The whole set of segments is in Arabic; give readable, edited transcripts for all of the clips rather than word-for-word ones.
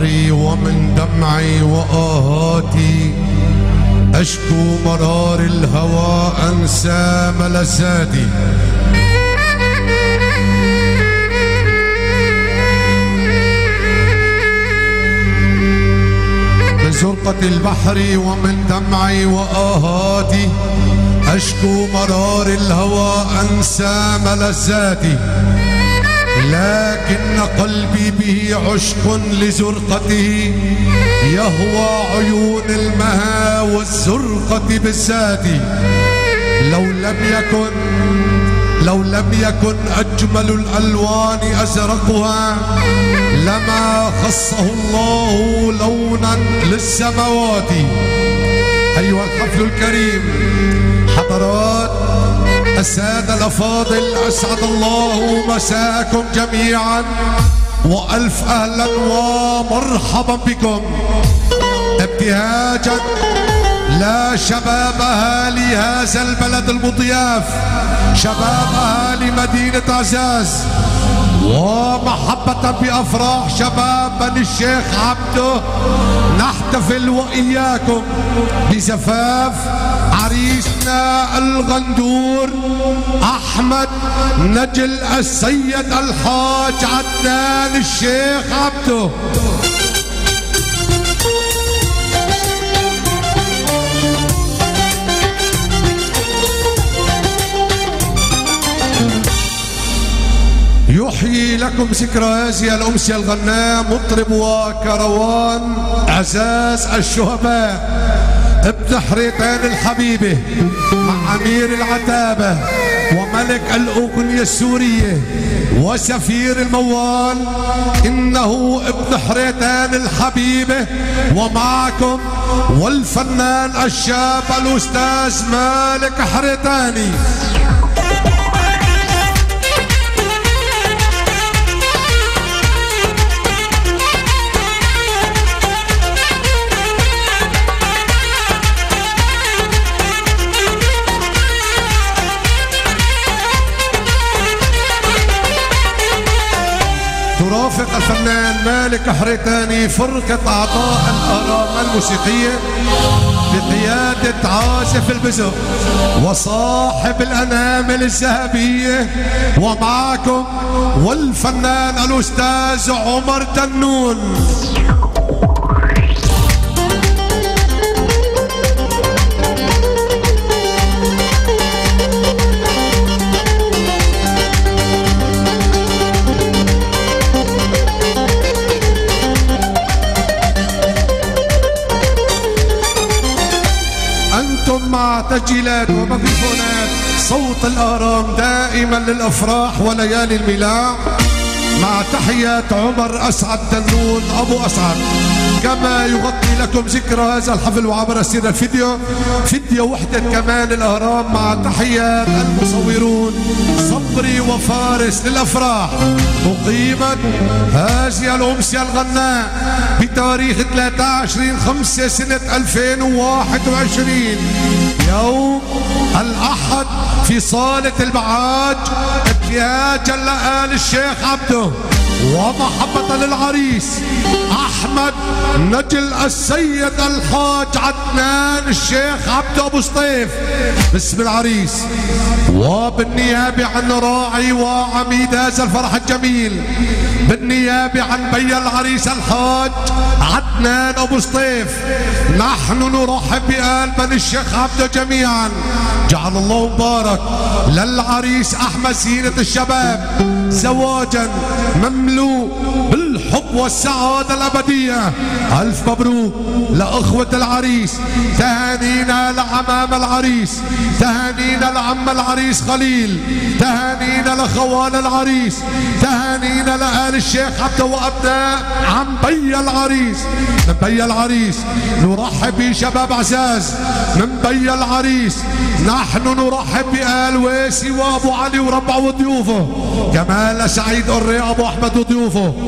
البحر ومن دمعي وآهاتي أشكو مرار الهوى أنسى ملذاتي. من زرقة البحر ومن دمعي وآهاتي أشكو مرار الهوى أنسى ملذاتي، لكن قلبي به عشق لزرقته يهوى عيون المها والزرقة بالذات. لو لم يكن أجمل الألوان أزرقها لما خصه الله لونا للسماوات. أيها الحفل الكريم، حضرات السادة الأفاضل، أسعد الله مساءكم جميعا وألف أهلا ومرحبا بكم. ابتهاجا لا شباب أهالي هذا البلد المضياف، شباب أهالي مدينة عزاز، ومحبة بأفراح شباب بني الشيخ عبده، نحتفل وإياكم بزفاف عريسنا الغندور أحمد نجل السيد الحاج عدنان الشيخ عبده. يحيي لكم ذكرى هذه الأمسية الغناء مطرب وكروان عزاز الشهباء ابن حريتان الحبيبة مع أمير العتابة وملك الأغنية السورية وسفير الموال، إنه ابن حريتان الحبيبة، ومعكم والفنان الشاب الأستاذ مالك حريتاني. ترافق الفنان مالك حريتاني فرقة أعضاء الأهرام الموسيقية بقيادة عازف البزق وصاحب الأنامل الذهبية، ومعكم والفنان الأستاذ عمر دنون. مع تسجيلات وميكروفونات صوت الأهرام دائما للأفراح وليالي الميلاد، مع تحيات عمر أسعد دنون أبو أسعد. كما يغطي لكم ذكرى هذا الحفل وعبر السير الفيديو وحدة كمان الأهرام مع تحيات المصورون صبري وفارس للأفراح. أقيمت هذه الأمسية الغناء بتاريخ 23/5 سنة 2021 يوم الأحد في صالة البعاج، ابتهاجا لآل الشيخ عبده ومحبة للعريس أحمد نجل السيد الحاج عدنان الشيخ عبده أبو سطيف باسم العريس، وبالنيابة عن راعي وعميد هذا الفرح الجميل، بالنيابة عن بي العريس الحاج عدنان أبو سطيف، نحن نرحب بآل بني الشيخ عبده جميعا. جعل الله مبارك للعريس أحمد زينة الشباب زواجا مملوء بالحب والسعادة الأبدية. ألف مبروك لأخوة العريس، تهانينا لعمام العريس، تهانينا لعم العريس خليل، تهانينا لخوال العريس، تهانينا لآل الشيخ عبده وأبناء عم بي العريس. من بي العريس نرحب بشباب عزاز، من بي العريس نحن نرحب بآل ويسي وأبو علي وربع وضيوفه، كمال سعيد قري أبو أحمد وضيوفه،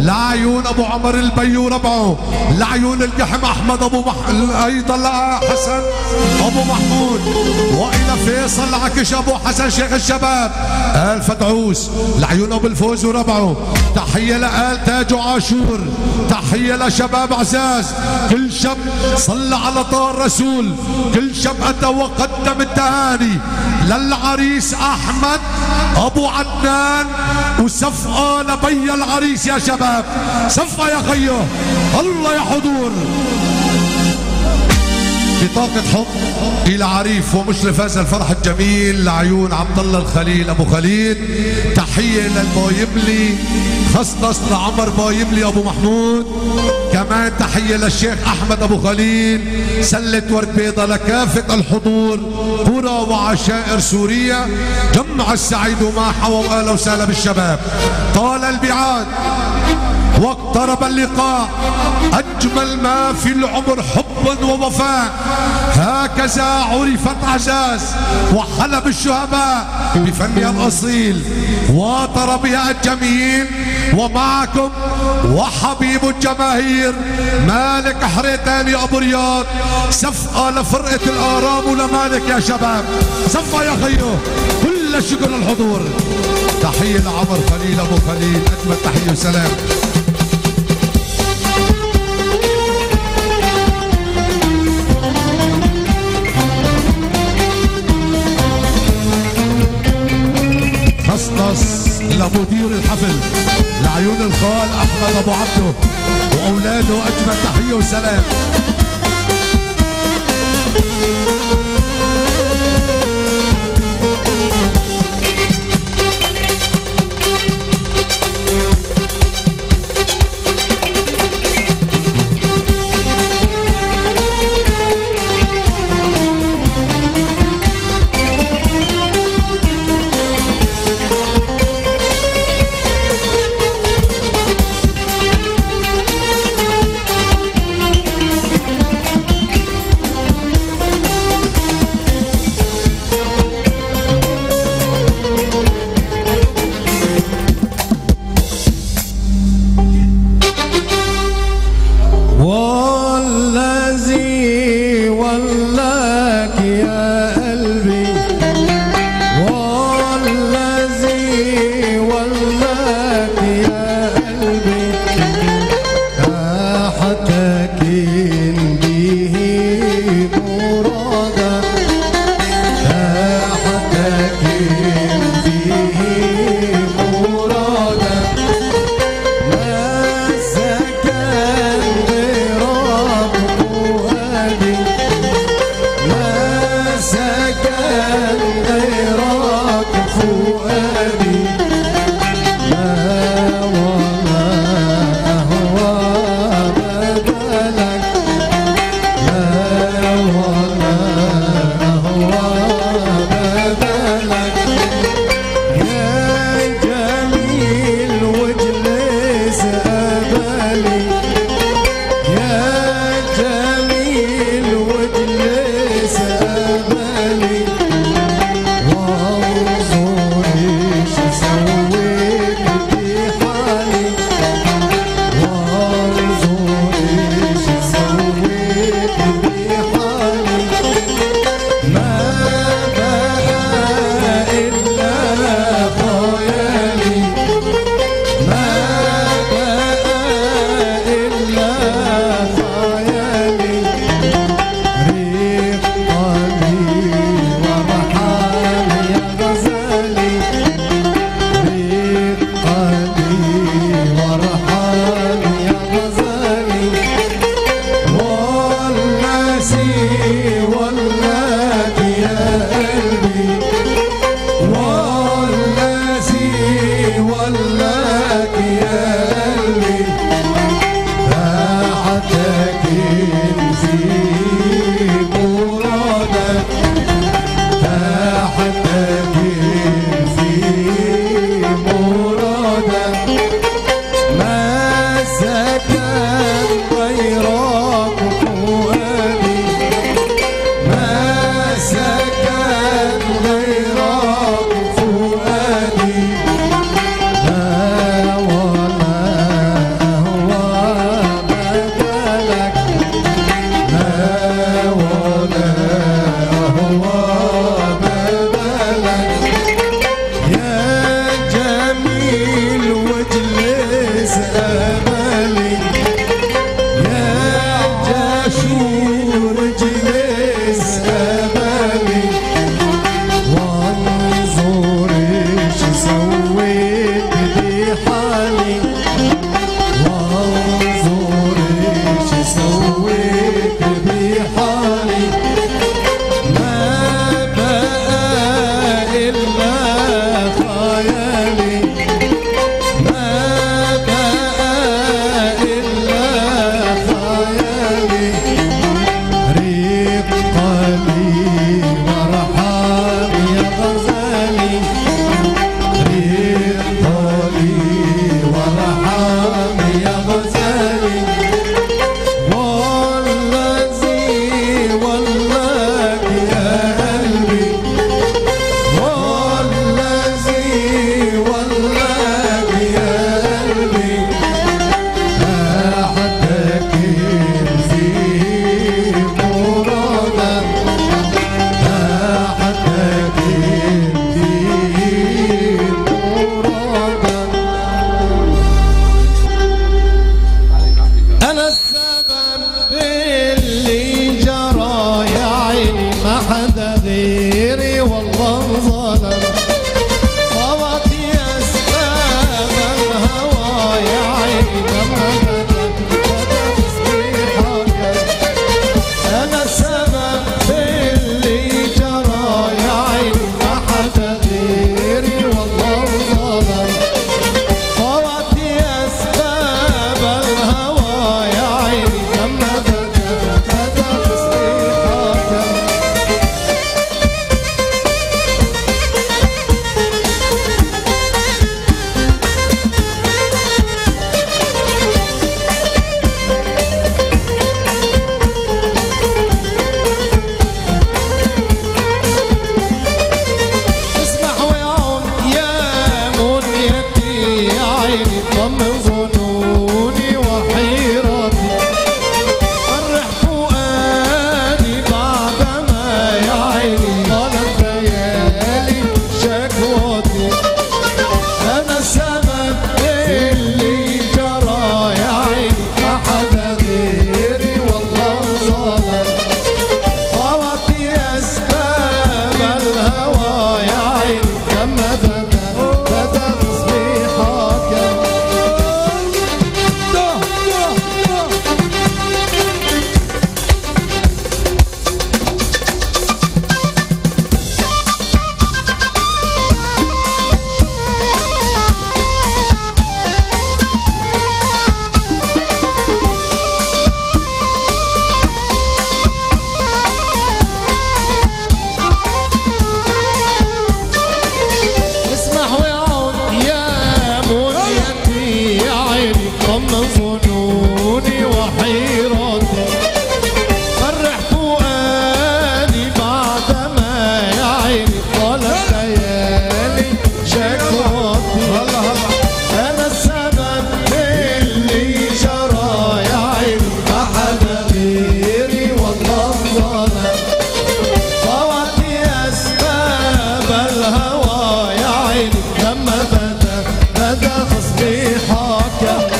لعيون ابو عمر البي وربعه، لعيون القحم احمد ابو ايضا حسن ابو محمود، والى فيصل عكش ابو حسن شيخ الشباب آل فتعوس، لعيون ابو الفوز وربعه. تحيه لآل تاج وعاشور، تحيه لشباب عزاز، كل شاب صلى على طه الرسول، كل شاب اتى وقدم التهاني للعريس احمد ابو عدنان، وصفقه لبي العريس يا شباب، صفقه يا خيو الله يا حضور. بطاقة حب إلى عريف ومشرف هذا الفرح الجميل لعيون عبد الله الخليل أبو خليل. تحية للبايبلي خصص لعمر بايبلي أبو محمود. كمان تحية للشيخ أحمد أبو خليل. سلة ورد بيضة لكافة الحضور، قرى وعشائر سوريا، جمع السعيد وما حوى وأهلا وسهلا بالشباب. طال البعاد واقترب اللقاء، أجمل ما في العمر حب ووفاء، هكذا عرفت عزاز وحلب الشهباء بفنها الأصيل وطر بها الجميل. ومعكم وحبيب الجماهير مالك حريتاني أبو رياض. صفقة لفرقة الآرام ولمالك يا شباب، صفقة يا خيو، كل الشكر للحضور. تحية لعمر خليل أبو خليل، أجمل تحية وسلام. خصص لمدير الحفل لعيون الخال احمد ابو عبده واولاده، اجمل تحيه وسلام. أنا السبب باللي جرى يا عيني ما حدا غيري والله انظلم طوتي أسباب الهوى يا عيني لما بدأ تصبيحك أنا السبب باللي جرى يا عيني ما حدا غيري والله انظلم طوتي أسباب الهوى يا عيني لما بدأ تصبيحك اسمح ويعون يا منيتي يا عيني طمن ظنوني وحيرتي فرح فؤادي بعدما يا عيني طالت ليالي شكوتي أنا السبب اللي جرى يا عيني ما حدا غيري والله ظلم طوتي أسباب الهوى يا عيني لما بدأ تصبيحك اسمح ويعود يا منيتي يا عيني طمن ظنوني وحيرتي فرح فؤادي بعدما يا عيني طالت ليالي شكوتي أنا السبب اللي جرى يا عيني ما حدا غيري والله ظلم طوتي أسباب الهوى يا عيني لما بدأ تصبيحك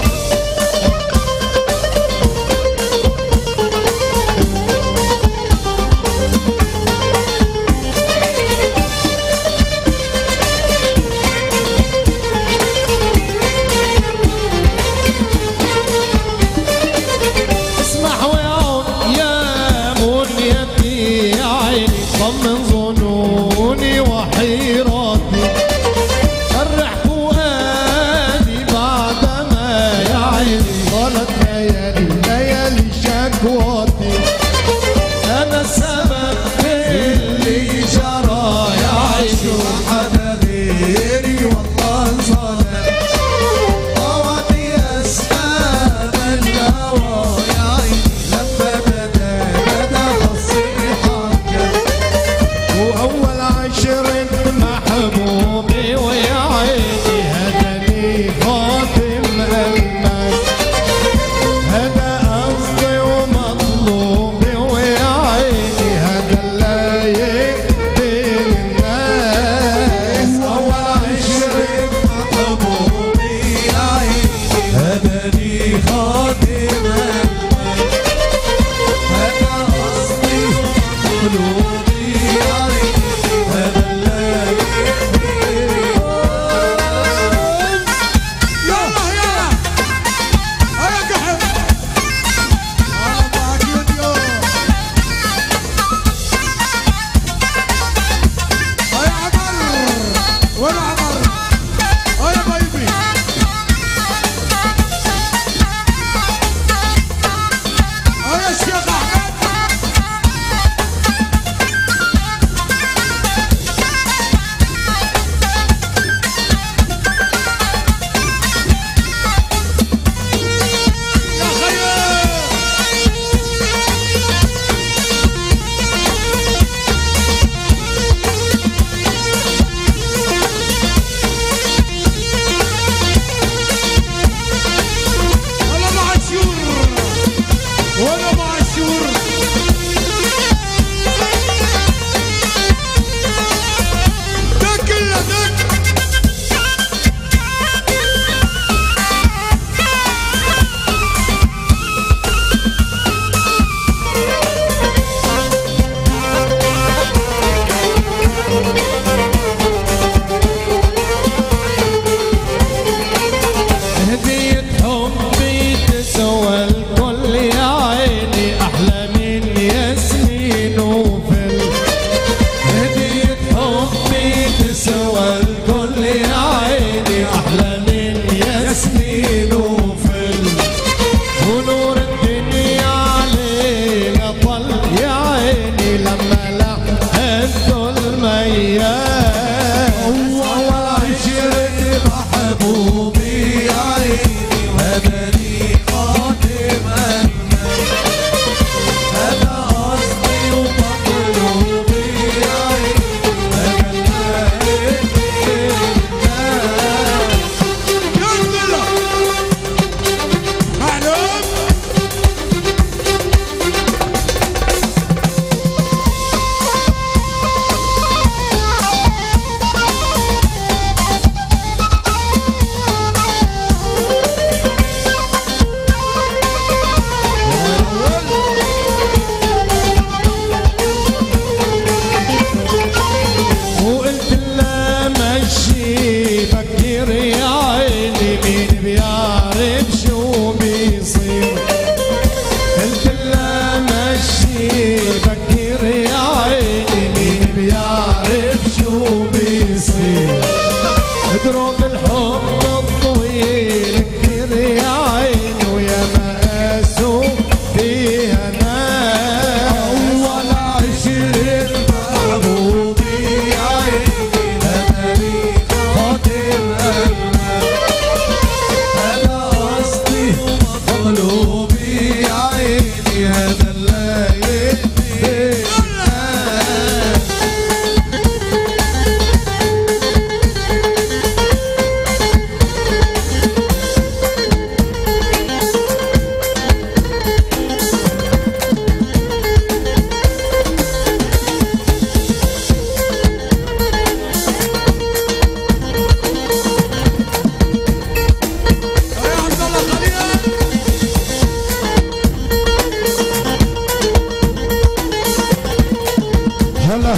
اسمح ويعود يا منيتي يا عيني طمن ظنوني وحيرتي فرح فؤادي بعدما يا عيني طالت ليالي شكوتي أنا السبب اللي جرى يا عيني ما حدا غيري والله ظلم طوتي أسباب الهوى يا عيني لما بدأ تصيحك وأول عشرة محبوبي ويا عيني هداني خاتم ألماس هذا قصدي ومطلوبي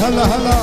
هلا هلا.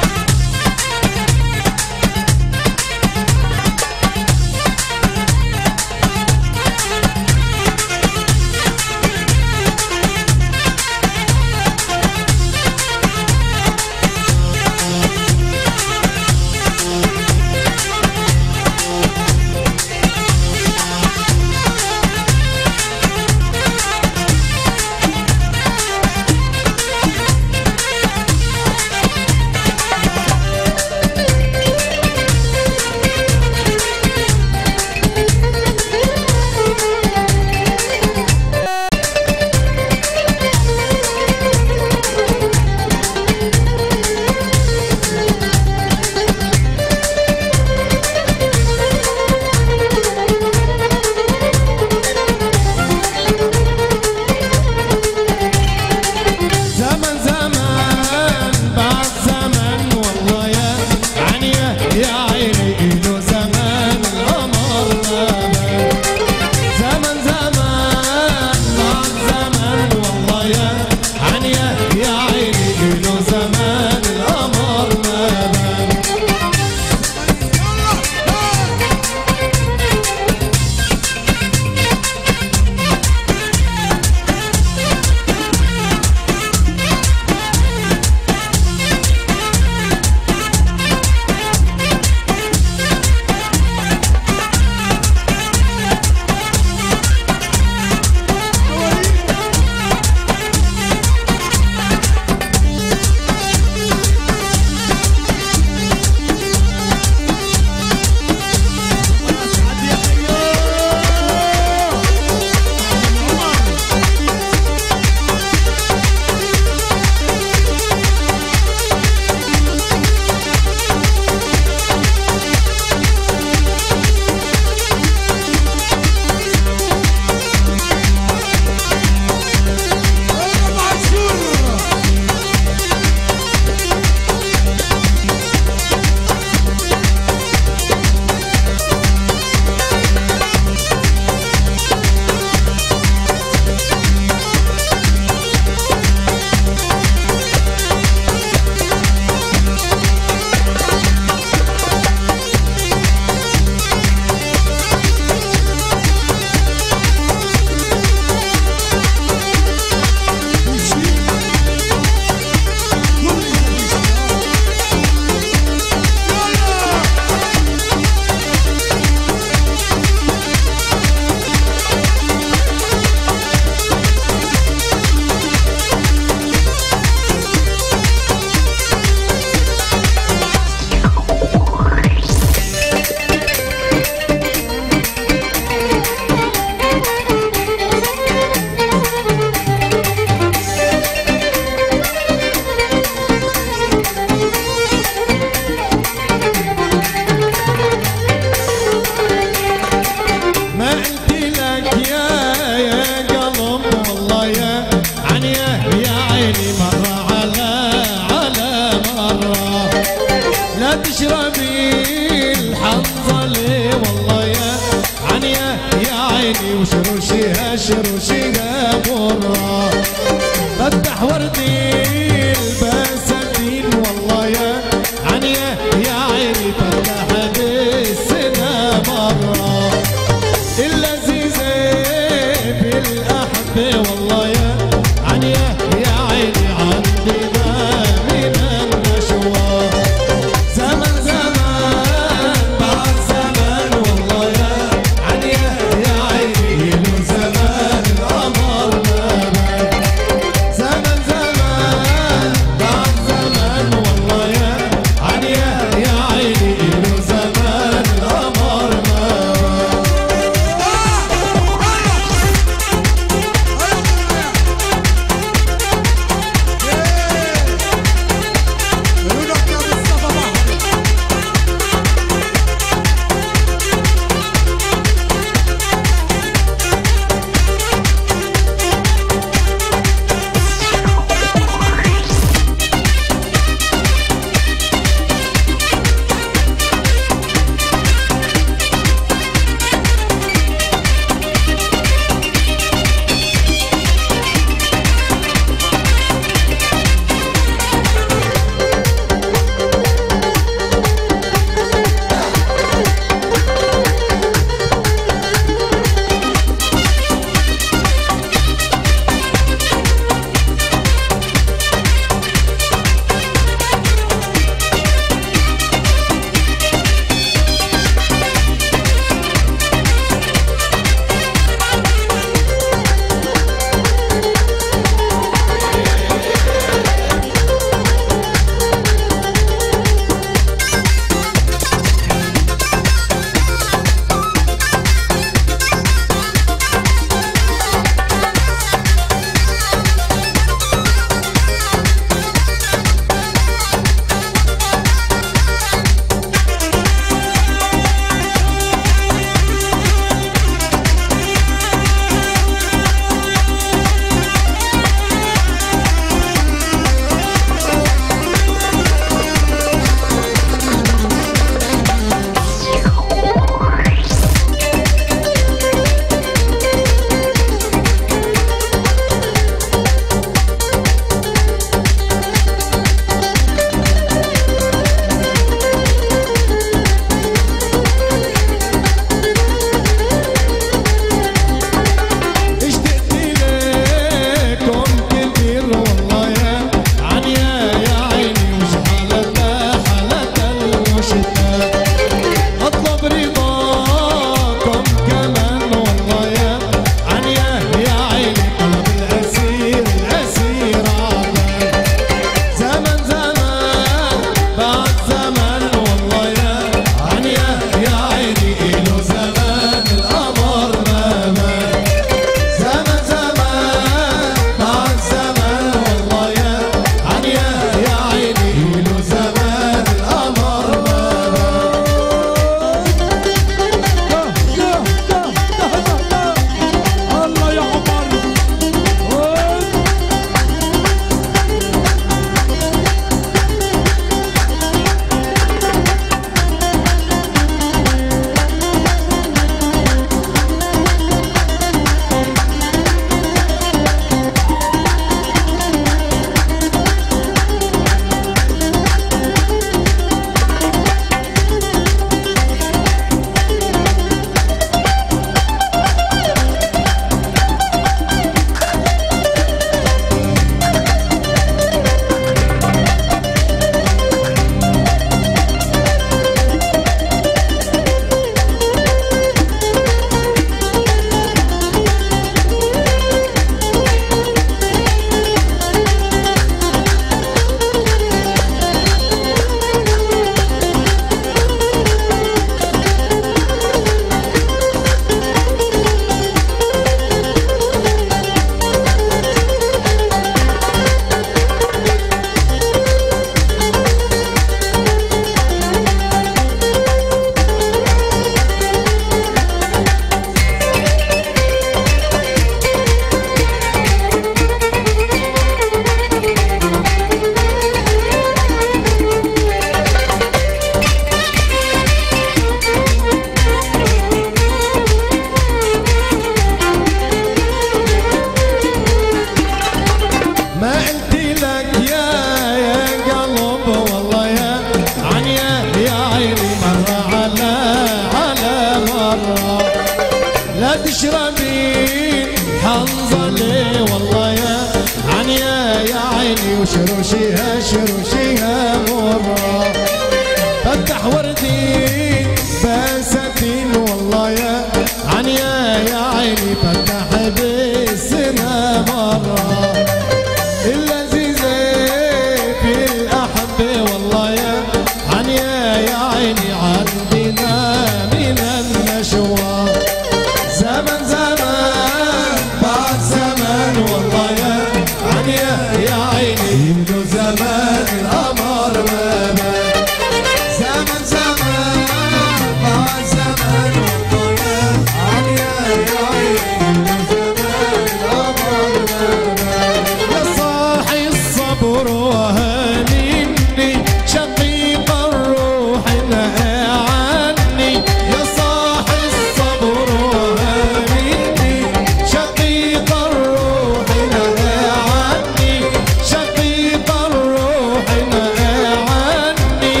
شرشها مرة فتح وردي بساتين والله يا عنيا يا عيني فتح بسنا مرة اللذيذة في الأحبة والله يا عنيا يا عيني عندنا من النشوة زمن زمان بعد زمان والله يا عنيا يا عيني يبدو زمان القمر ما بان زمن زمان بعد زمان والله يا عنيا يا عيني يبدو زمان القمر ما بان يا صاحي الصبر وهانيني شقيق الروح نهى عني يا صاحي الصبر وهانيني شقيق الروح نهى عني شقيق الروح نهى عني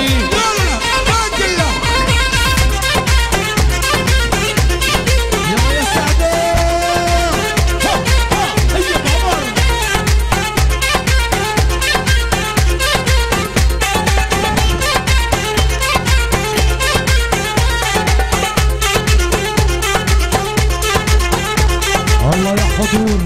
يا سعداء هيا بابا الله يا حضور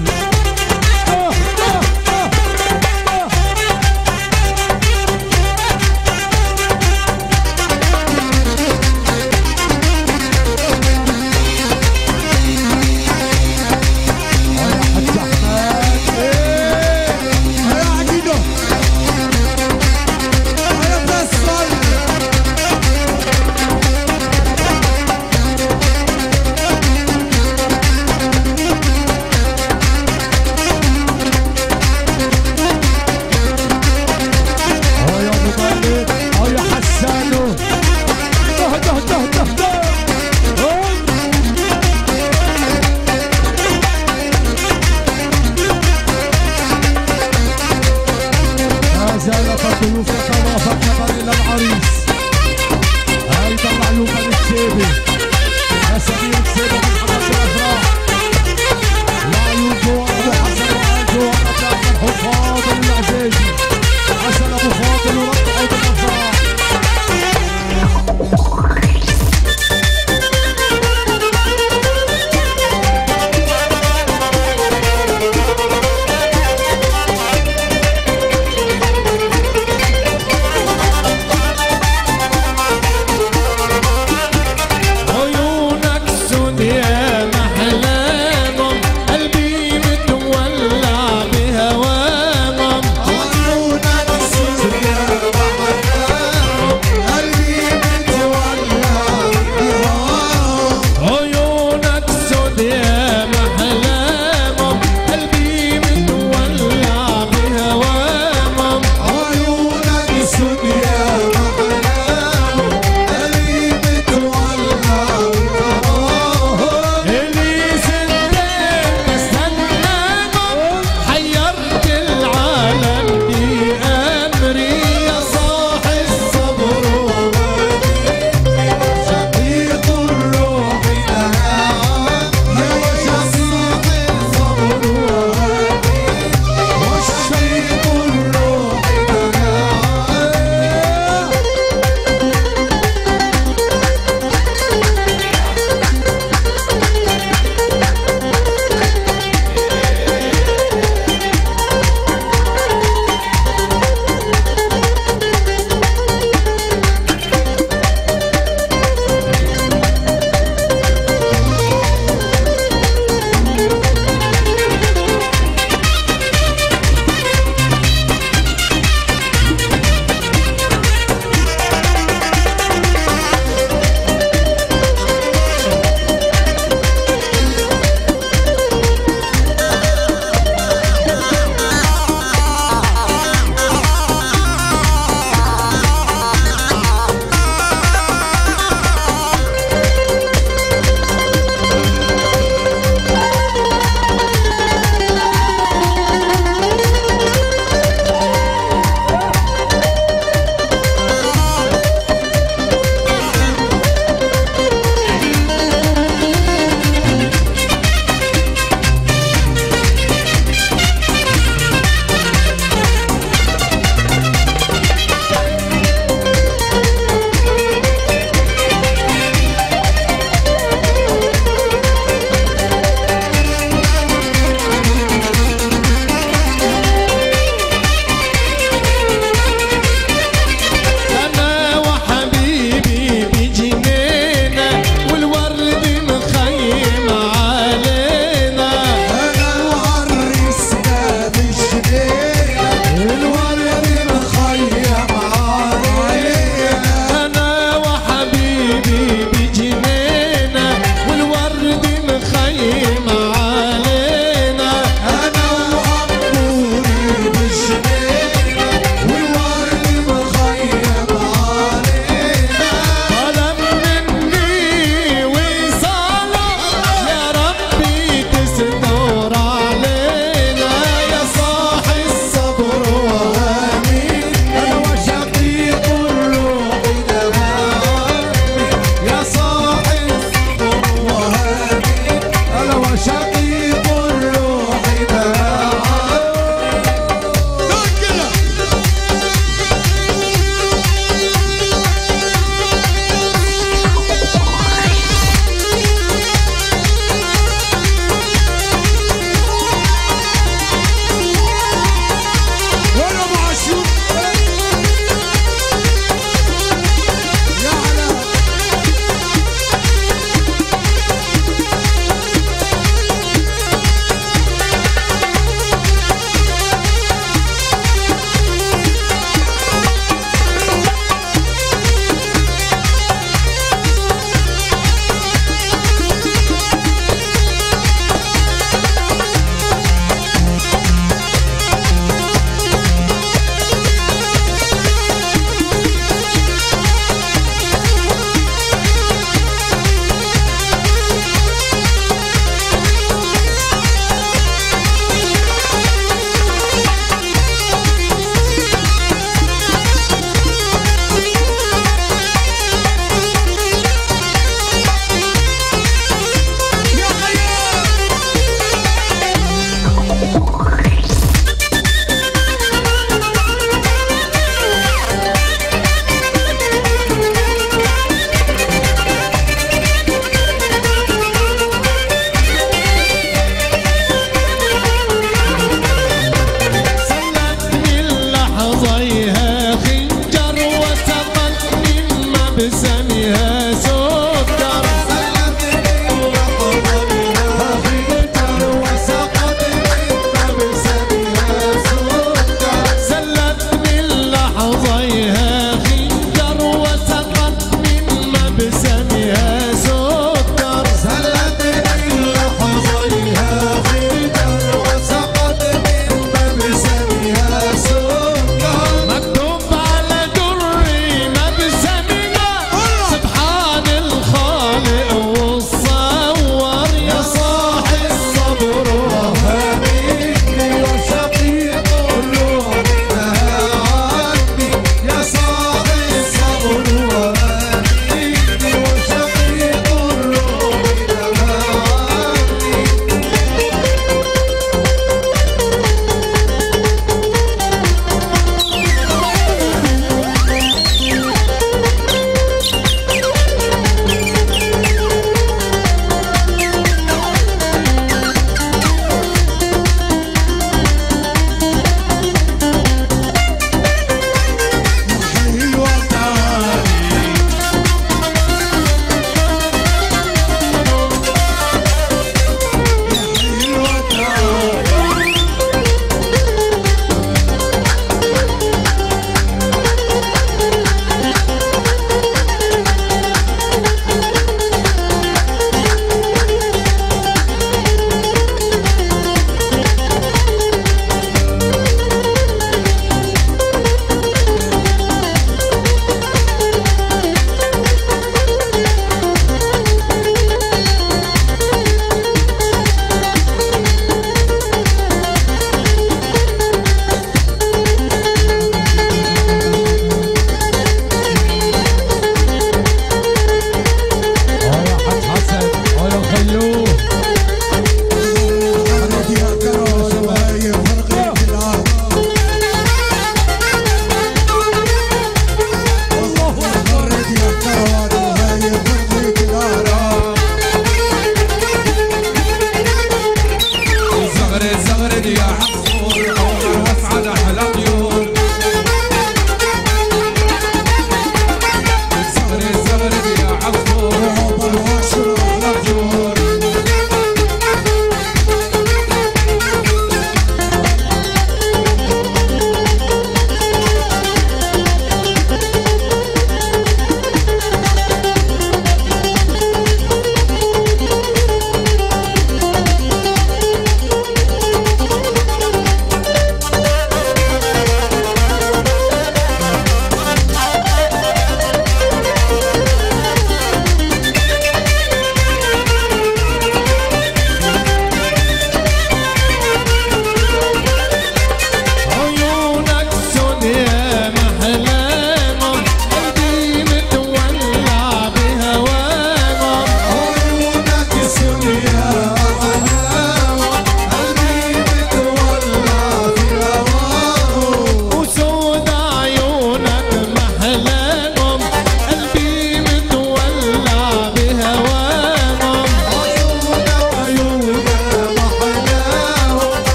زالت الضيوف تتوافق نظر الى العريس ايضا معلومه للسيبي اسامير السيبي من حماس الافراح العيون جوا ابو حسن وعنجو ونطلع الحفاظ العزيزي حسن ابو فاضل وربعه بالافراح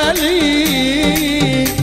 خليل.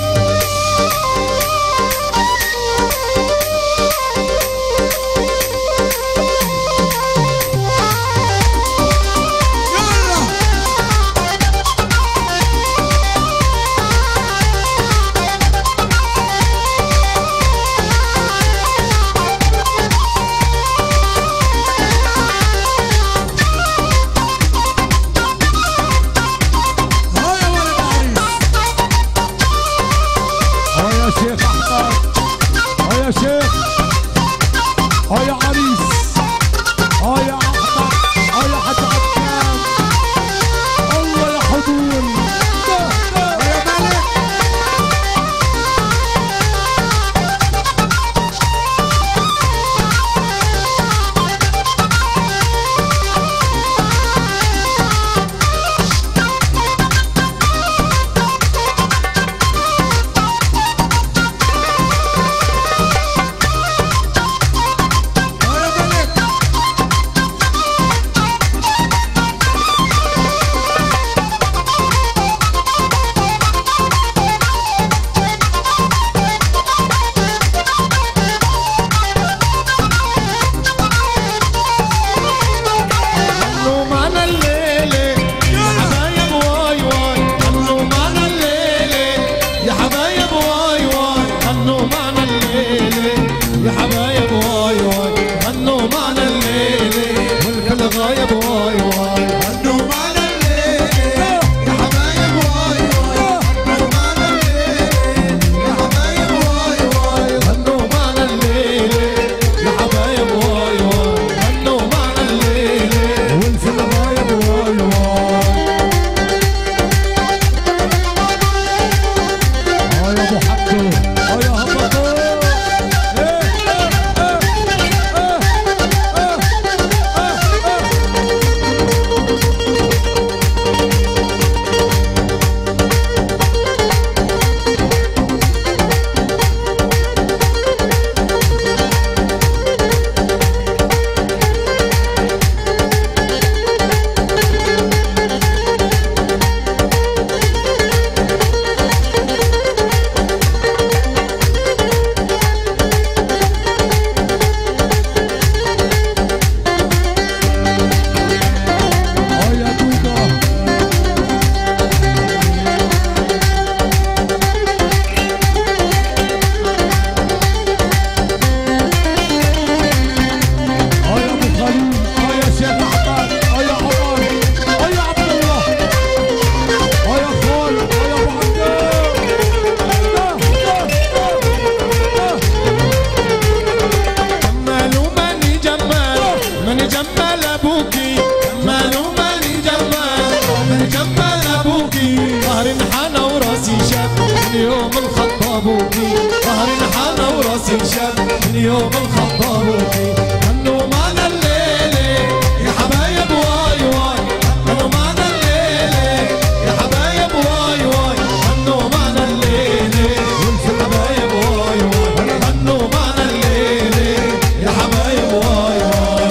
يوم الخطابوكي غنوا معنا الليلة يا حبايب واي واي غنوا معنا الليلة يا حبايب واي واي غنوا معنا الليلة يا حبايب واي واي غنوا معنا الليلة يا حبايب واي واي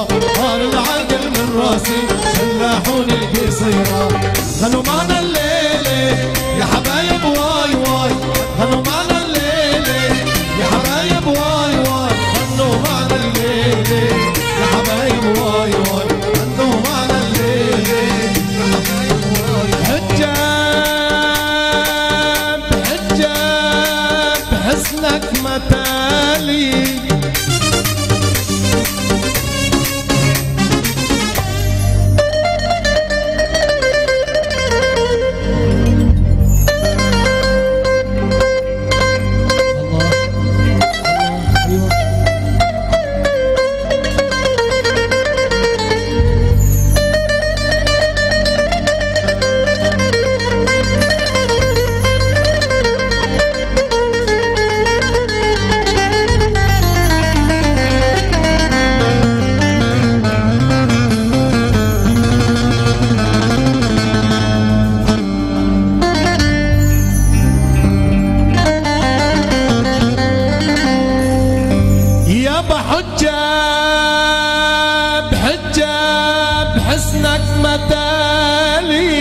طار العقل من راسي سلاحوني القصيرة غنوا معنا الليلة يا حبايب واي واي غنوا معنا الليلة يا حبايب واي واي غنوا معنا الليلة يا حبايب واي واي غنوا معنا الليلة يا حبايب واي حجاب حجاب حسنك متالي حجاب حجاب حسنك متالي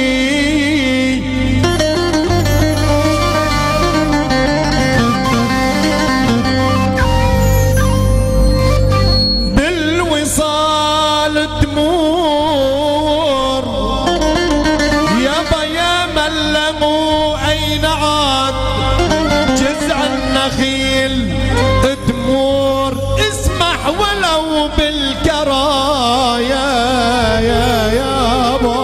بالوصال تمور يابا يا ملموا أين عاد جذع النخيل تمور اسمح ولو بالكرايا يا يابا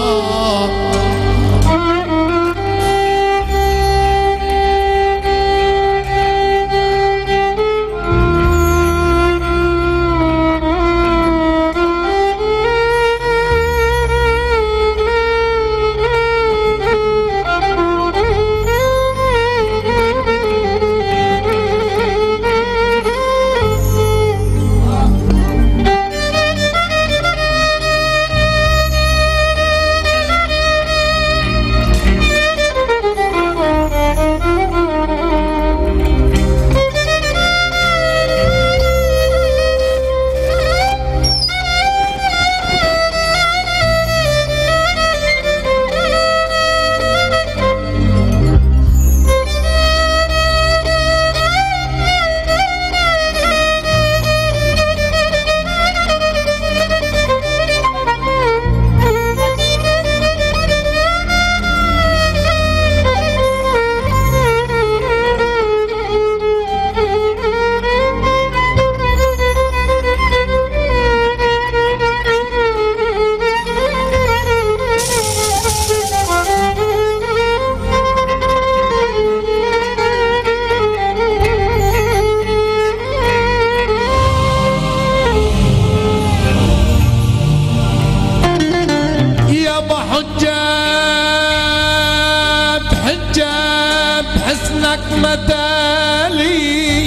حجاب حجاب حسنك متالي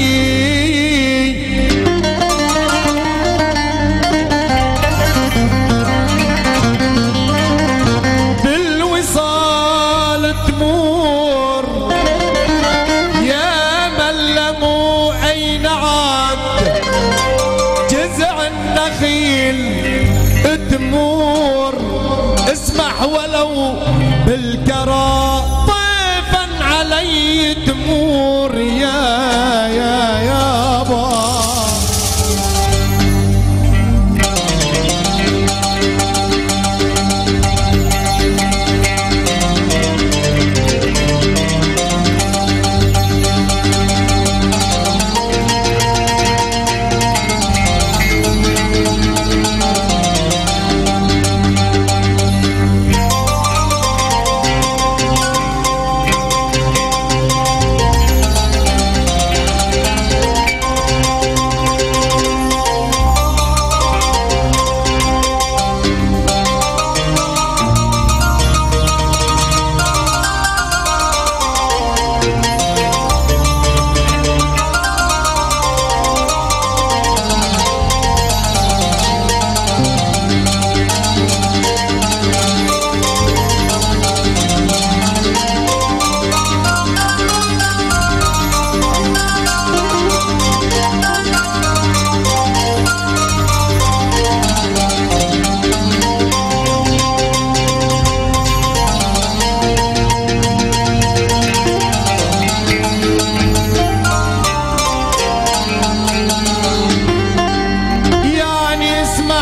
بالوصال تمور يا ملموا أين عاد جذع النخيل تمور اسمح ولو بالكرى طيفا علي تمور يا يابا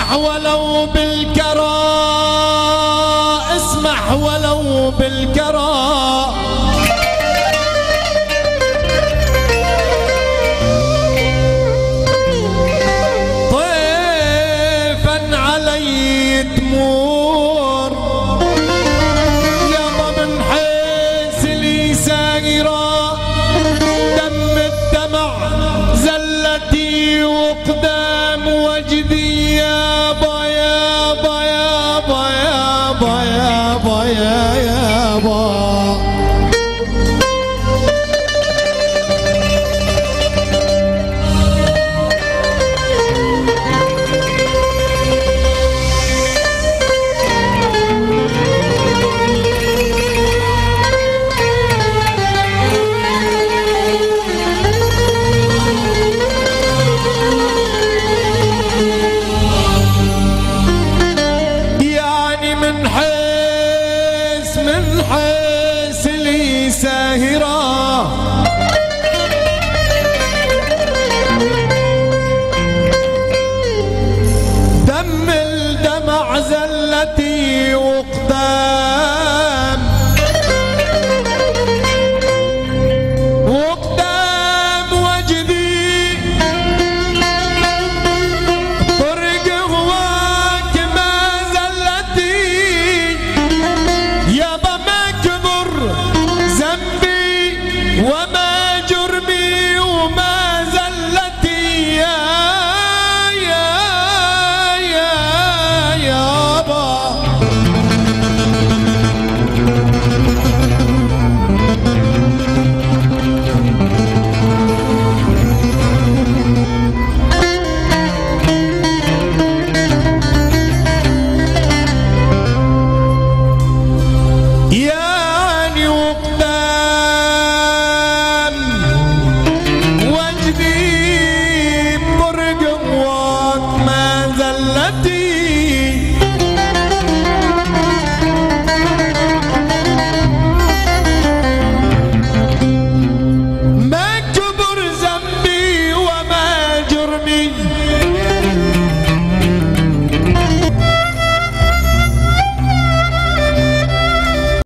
اسمح ولو بالكرى، اسمح ولو بالكرى،